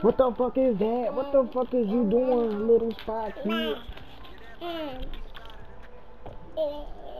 What the fuck is that? What the fuck is you doing, little spot kid?